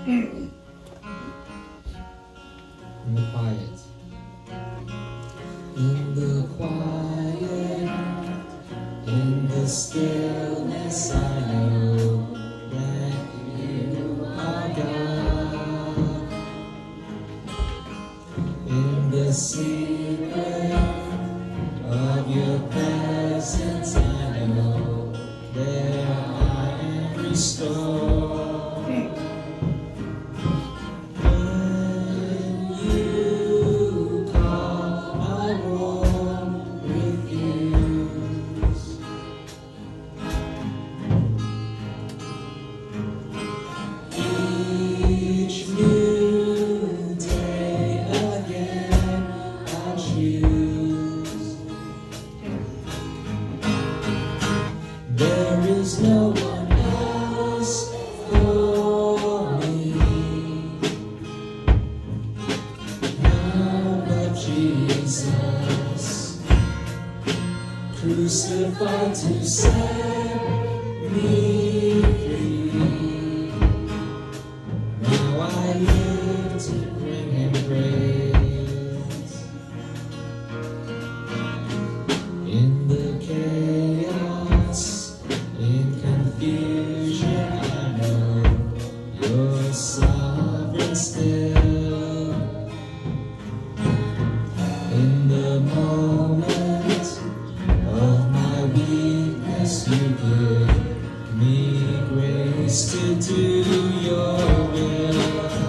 In the quiet. In the quiet, in the stillness, I know that you are God. In the secret of your presence, I know there I am restored. Crucified to set me free. Now I live to bring him praise. In the chaos, in confusion, I know you're sovereign still. In the moment you give me grace to do your will.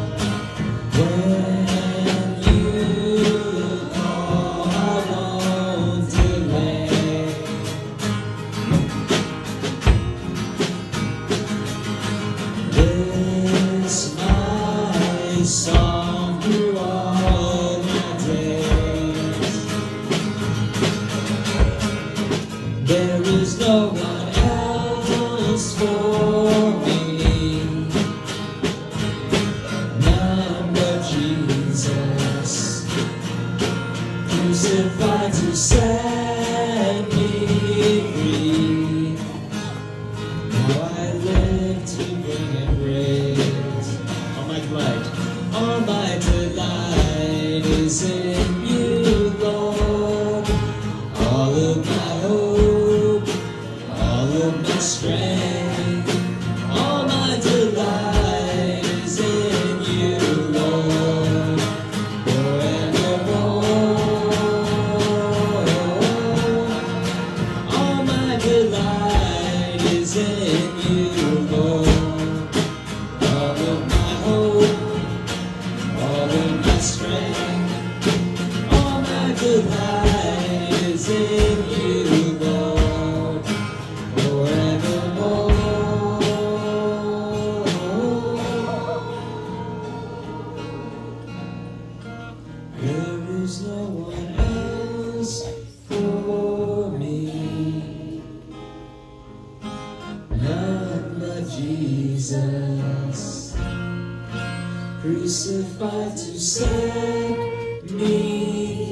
When you call, I won't delay. This my song through all my days. There is no one else for me, none but Jesus, crucified to set me free. Now I live to bring him praise. All my delight is in you, Lord. All of my hope, all of my strength, all my delight is in you, Lord, forevermore. All my delight is in you, Lord. All of my hope, all of my strength, all my delight is in you, Lord, forevermore. There is no one else for me, none but Jesus, crucified to set me